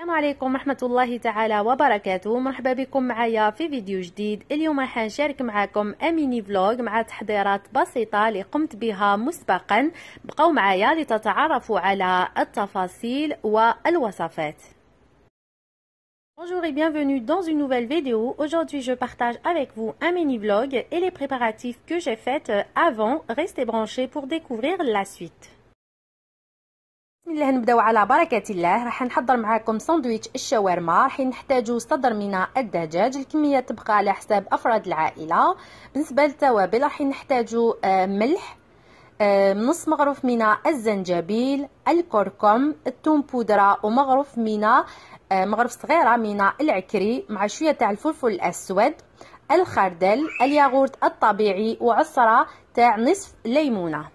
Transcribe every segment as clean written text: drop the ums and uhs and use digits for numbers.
السلام عليكم ورحمة الله تعالى وبركاته. مرحبا بكم معايا في فيديو جديد. اليوم راح نشارك معكم ميني فلوج مع تحضيرات بسيطة اللي قمت بها مسبقا. بقوا معايا لتتعرفوا على التفاصيل والوصفات. Bonjour et bienvenue dans une nouvelle vidéo. Aujourd'hui je partage avec vous un mini vlog et les préparatifs que j'ai faits avant. Restez branchés pour découvrir la suite. بسم الله نبداو على بركة الله. راح نحضر معاكم ساندويتش الشاورما. راح نحتاجو صدر من الدجاج، الكمية تبقى على حساب أفراد العائلة. بالنسبة للتوابل راح نحتاجو ملح، نص مغروف من الزنجبيل، الكركم، الثوم بودرة، ومغروف مغروف صغيرة من العكري، مع شوية تاع الفلفل الأسود، الخردل، الياغورت الطبيعي، وعصرة تاع نصف ليمونة.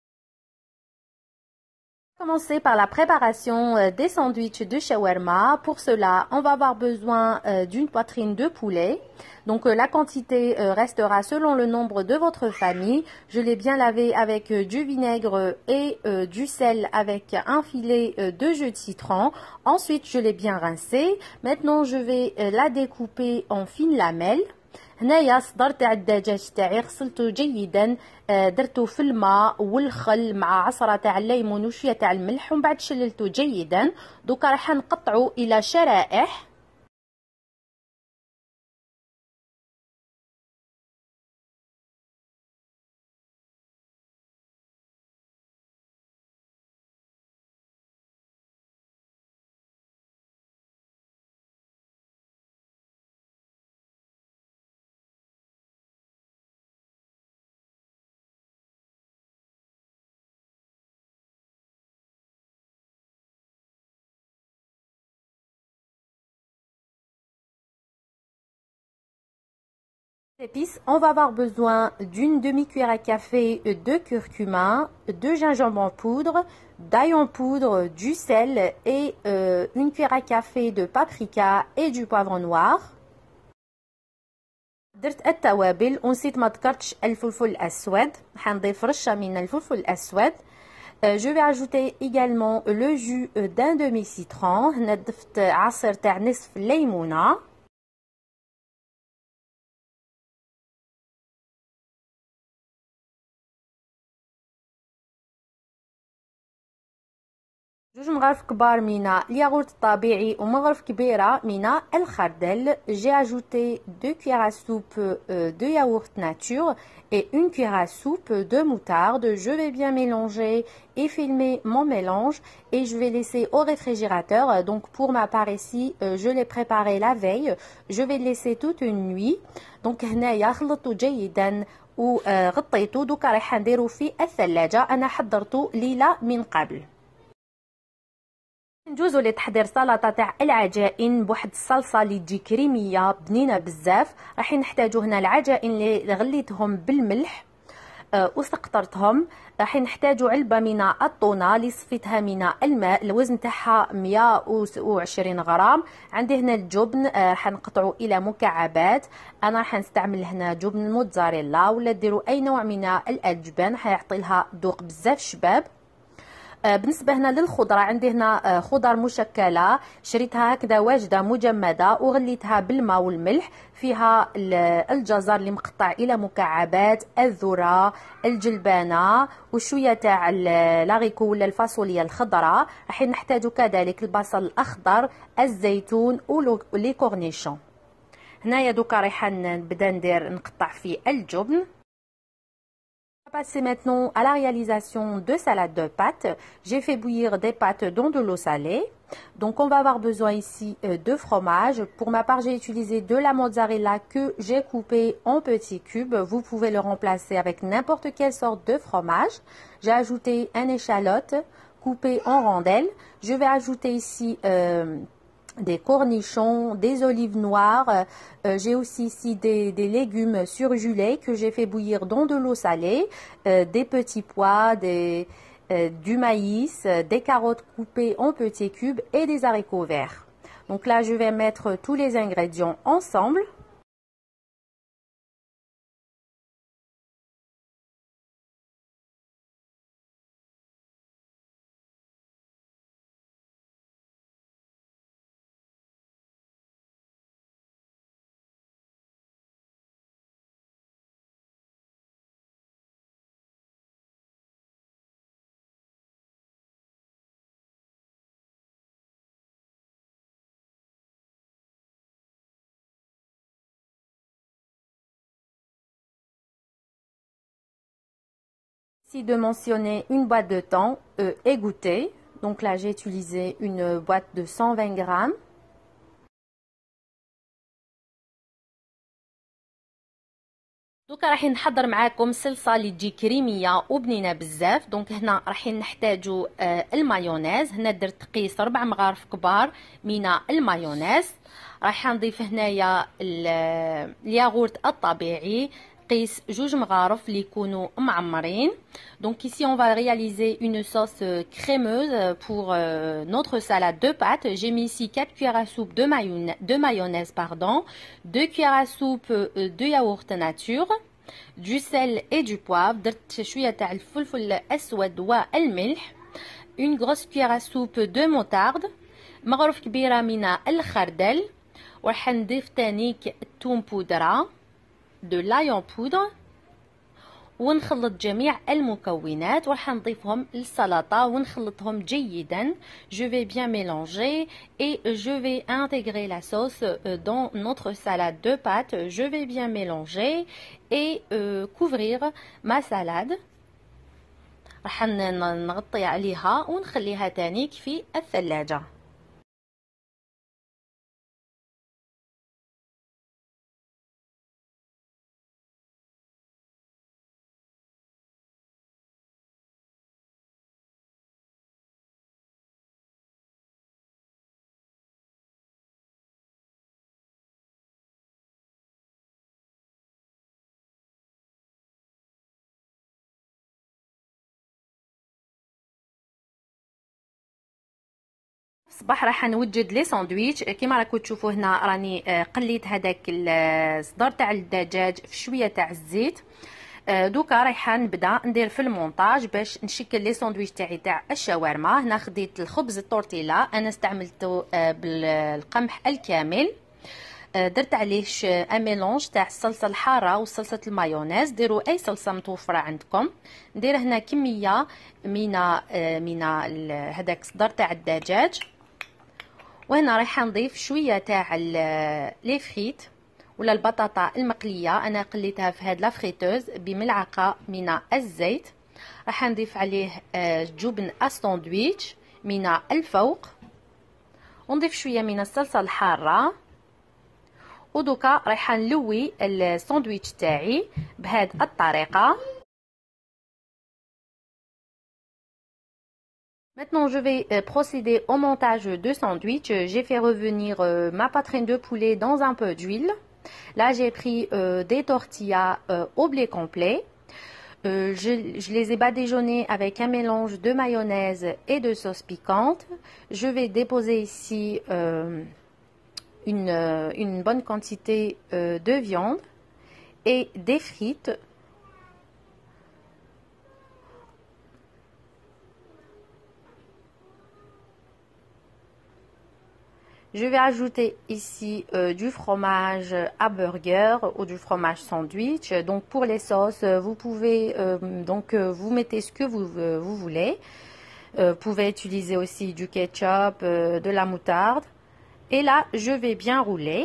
Commencer par la préparation des sandwichs de shawarma. Pour cela, on va avoir besoin d'une poitrine de poulet. Donc la quantité restera selon le nombre de votre famille. Je l'ai bien lavé avec du vinaigre et du sel avec un filet de jus de citron. Ensuite, je l'ai bien rincé. Maintenant, je vais la découper en fines lamelles. هنايا صدر تاع الدجاج تاعي غسلته جيدا، درته في الماء والخل مع عصره تاع الليمون وشويه تاع الملح، ومن بعد شللته جيدا. دوكا راح نقطعه الى شرائح. Épices, on va avoir besoin d'une demi-cuillère à café de curcuma, de gingembre en poudre, d'ail en poudre, du sel et une cuillère à café de paprika et du poivre noir. درت التوابل ونسيت ما ذكرتش الفلفل الأسود، حنضيف رشة من الفلفل الأسود. Je vais ajouter également le jus d'un demi-citron. هنا ضفت عصير تاع نصف ليمونة. جوج مغارف كبار من الياغورت الطبيعي ومغرف كبيرة من الخردل. J'ai ajouté 2 cuillères à soupe de yaourt nature et une cuillère à soupe de moutarde. Je vais bien mélanger et filmer mon mélange et je vais laisser au réfrigérateur. Donc pour ma part ici, je l'ai préparé la veille. Je vais le laisser toute une nuit. Donc هنايا خلطته جيدا وغطيته. دوكا راح نديرو في الثلاجة. أنا حضرته ليلة من قبل. نجوزو لتحضير سلطه تاع العجائن بواحد الصلصه اللي تجي كريميه بنينه بزاف. راح نحتاجو هنا العجائن اللي غليتهم بالملح وسقطرتهم. راح نحتاجو علبه من الطونه اللي صفيتها من الماء، الوزن تاعها 120 غرام. عندي هنا الجبن، راح نقطعو الى مكعبات. انا راح نستعمل هنا جبن موتزاريلا، ولا ديروا اي نوع من الجبن، حيعطي لها ذوق بزاف شباب. بالنسبة هنا للخضرة، عندي هنا خضر مشكلة، شريتها هكذا واجدة مجمدة وغليتها بالماء والملح. فيها الجزر اللي مقطع إلى مكعبات، الذرة، الجلبانة، وشوية تاع لاغيكو ولا الفاصوليا الخضراء. راح نحتاجو كذلك البصل الأخضر، الزيتون ولي كورنيشون. هنايا دوكا راح نبدا نقطع في الجبن. Passer maintenant à la réalisation de salade de pâtes. J'ai fait bouillir des pâtes dans de l'eau salée. Donc on va avoir besoin ici de fromage. Pour ma part, j'ai utilisé de la mozzarella que j'ai coupé en petits cubes. Vous pouvez le remplacer avec n'importe quelle sorte de fromage. J'ai ajouté un échalote coupé en rondelles. Je vais ajouter ici des cornichons, des olives noires. J'ai aussi ici des légumes surgelés que j'ai fait bouillir dans de l'eau salée, des petits pois, du maïs, des carottes coupées en petits cubes et des haricots verts. Donc là, je vais mettre tous les ingrédients ensemble. Ici de mentionner une boîte de thon égoutté. Donc là j'ai utilisé une boîte de 120 grammes. دوكا راح نحضر معاكم صلصه اللي تجي كريميه وبنينه بزاف. دونك هنا راح نحتاجوا المايونيز. هنا درت قيس 4 مغارف كبار من المايونيز. راح نضيف هنايا الياغورت الطبيعي قيس 2 مغارف اللي يكونوا معمرين. Donc ici on va réaliser une sauce crémeuse pour notre salade de pâtes. J'ai mis ici 4 cuillères à soupe de mayonnaise, pardon, 2 cuillères à soupe de yaourt nature, du sel et du poivre. درت شويه تاع الفلفل الاسود والملح. Une grosse cuillère à soupe de moutarde. مغرف كبيره من الخردل. وراح نضيف تانيك الثوم بودره de l'ail en poudre. ونخلط جميع المكونات وراح نضيفهم للسلطة ونخلطهم جيدا. Je vais bien mélanger et je vais intégrer la sauce dans notre salade de pâtes. Je vais bien mélanger et couvrir ma salade. راح نغطي عليها ونخليها تانيك في الثلاجة. الصباح راح نوجد لي ساندويتش. كيما راكم تشوفوا هنا راني قليت هذاك الصدر تاع الدجاج في شويه تاع الزيت. دوكا رايحه نبدا ندير في المونتاج باش نشكل لي ساندويتش تاعي تاع الشاورما. هنا خديت الخبز التورتيلا، انا استعملته بالقمح الكامل. درت عليه ان ميلونج تاع الصلصه الحاره وصلصه المايونيز. ديروا اي صلصه متوفره عندكم. ندير هنا كميه من هذاك الصدر تاع الدجاج. وهنا رايحه نضيف شويه تاع لي فريت ولا البطاطا المقليه. انا قليتها في هاد لافريتوز بملعقه من الزيت. راح نضيف عليه جبن الساندويتش من الفوق ونضيف شويه من الصلصه الحاره. ودوكا رايحه نلوي الساندويتش تاعي بهاد الطريقه. Maintenant, je vais procéder au montage de sandwich. J'ai fait revenir ma poitrine de poulet dans un peu d'huile. Là, j'ai pris des tortillas au blé complet. Je les ai badigeonnées avec un mélange de mayonnaise et de sauce piquante. Je vais déposer ici une bonne quantité de viande et des frites. Je vais ajouter ici du fromage à burger ou du fromage sandwich. Donc pour les sauces, vous pouvez vous mettez ce que vous voulez. Vous pouvez utiliser aussi du ketchup, de la moutarde. Et là, je vais bien rouler.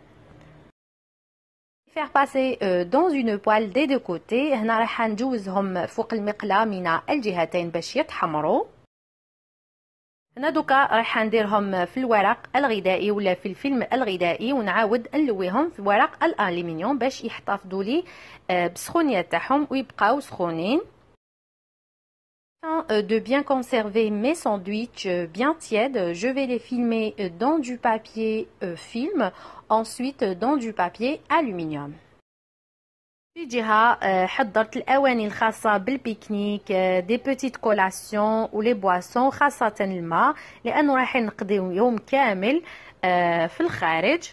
Faire passer dans une poêle des deux côtés. هنا راح نجوزهم فوق المقلاة من الجهتين باش يتحمروا. هنا دوكا راح نديرهم في الورق الغذائي ولا في الفيلم الغذائي ونعاود نلويهم في ورق الالومنيوم باش يحتفظوا لي بالسخونيه تاعهم ويبقاو سخونين. De bien conserver mes sandwichs bien tièdes, je vais les filmer dans du papier film, ensuite dans du papier aluminium. في جهة حضرت الأواني الخاصة بالبيكنيك، دي بوتيت كولاسيون ولي بواسون خاصة الماء لأنه راح نقضيو يوم كامل في الخارج.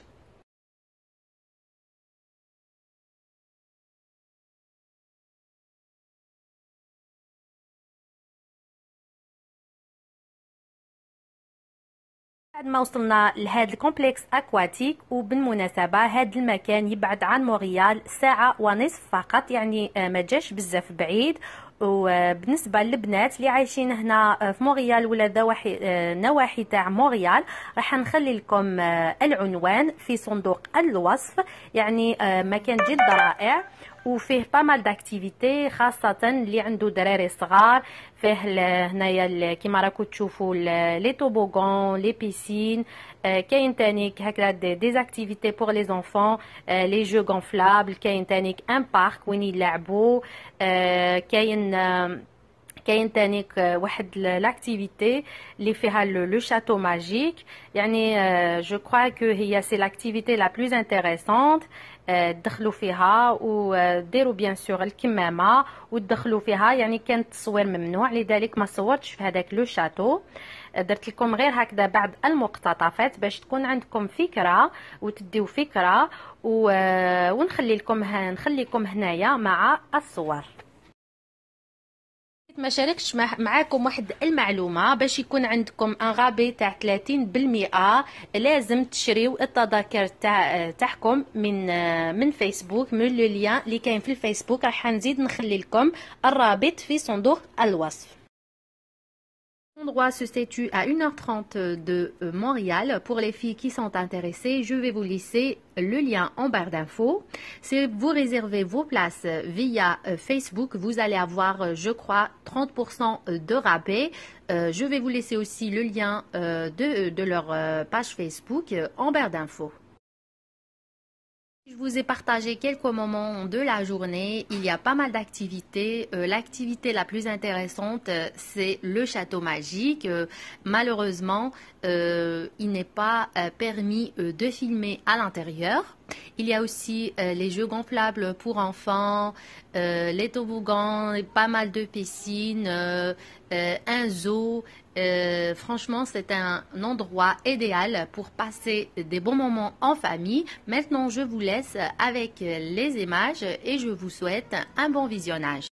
بعد ما وصلنا لهذا الكومبلكس اكواتيك، وبالمناسبه هذا المكان يبعد عن مونريال ساعه ونصف فقط، يعني ما جاش بزاف بعيد. وبالنسبه للبنات اللي عايشين هنا في مونريال ولا نواحي تاع مونريال راح نخلي لكم العنوان في صندوق الوصف. يعني مكان جد رائع وفيه بامال داكتيفيتي، خاصة اللي عنده دراري صغار. فيه هنايا كيما راكو تشوفوا لي توبوغون، لي بيسين، كاين تانيك هكذا دي زاكتيفيتي بور لي زونفون، لي جو غونفلابل، كاين تانيك ان بارك وين يلعبوا، كاين تانيك واحد لاكتيفيتي اللي فيها لو شاتو ماجيك. يعني جو كروا كو هي سي لاكتيفيتي لا بلوز انتريسونت. تدخلوا فيها وديروا بيان سور الكمامه وتدخلوا فيها. يعني كان التصوير ممنوع، لذلك ما صورتش في هذاك لو شاتو. درت لكم غير هكذا بعض المقتطفات باش تكون عندكم فكره وتديو فكره ونخليكم هنايا مع الصور. ما شاركتش معاكم واحد المعلومه باش يكون عندكم ان غابي تاع 30%. لازم تشريو التذاكر تاعكم من فيسبوك، من لو لين اللي كاين في الفيسبوك. راح نزيد نخلي لكم الرابط في صندوق الوصف. L'endroit se situe à 1h30 de Montréal. Pour les filles qui sont intéressées, je vais vous laisser le lien en barre d'infos. Si vous réservez vos places via Facebook, vous allez avoir, je crois, 30% de rabais. Je vais vous laisser aussi le lien de leur page Facebook en barre d'infos. Je vous ai partagé quelques moments de la journée. Il y a pas mal d'activités. L'activité la plus intéressante, c'est le château magique. Malheureusement, il n'est pas permis de filmer à l'intérieur. Il y a aussi les jeux gonflables pour enfants, les toboggans, pas mal de piscines, un zoo. Franchement, c'est un endroit idéal pour passer des bons moments en famille. Maintenant, je vous laisse avec les images et je vous souhaite un bon visionnage.